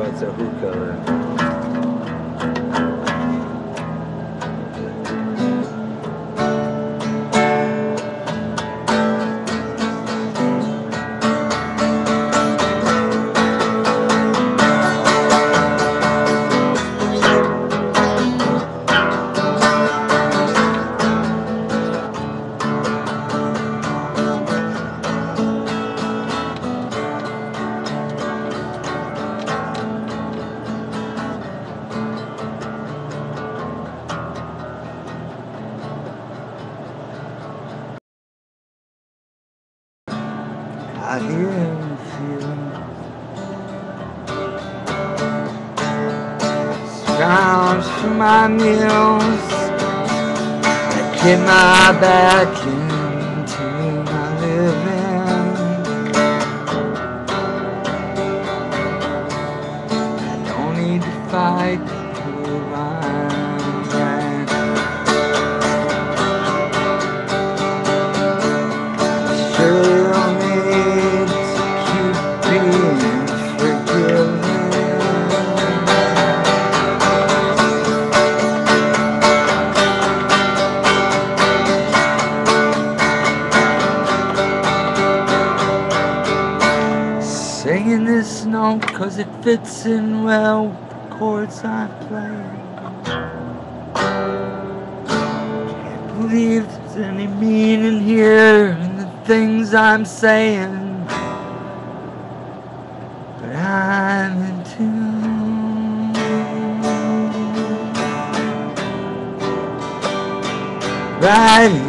it's a hookah. Out here in the field, scrounge for my meals, I get my back into my living. I don't need to fight to prove I'm right. Surely singing this note cause it fits in well with the chords I play. Can't believe there's any meaning here in the things I'm saying, but I'm in tune. Right.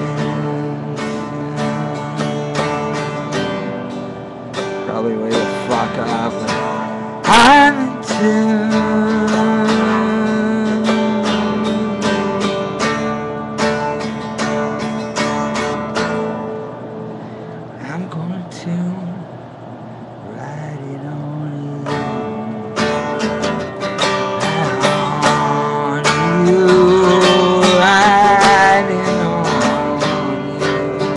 Probably way to fuck off, but I'm in tune. I'm gonna tune right in on you, right in on you.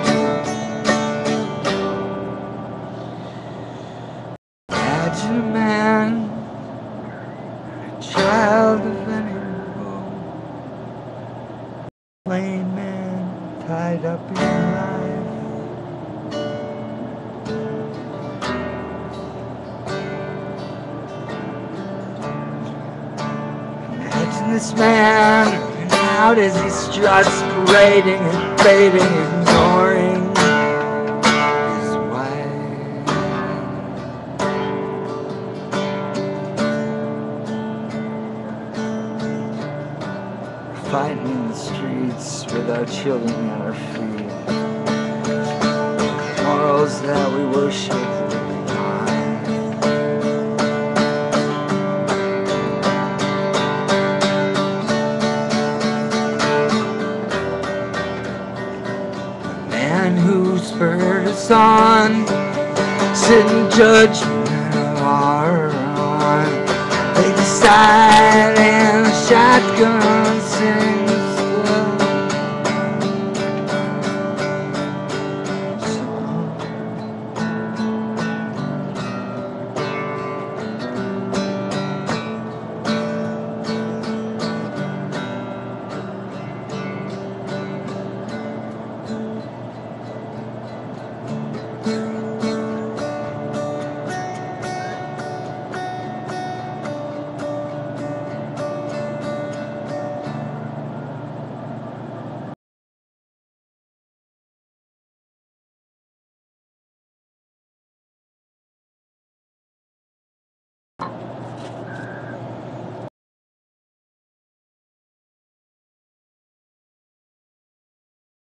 Imagine a man, a child of any home, plain man tied up in life. Imagine this man, and out as he struts, parading and fading, ignoring his wife. Fighting in the streets with our children at our feet, morals that we worship. The man who spurred us on, sitting judgment of our own. They decide and the shotgun sing.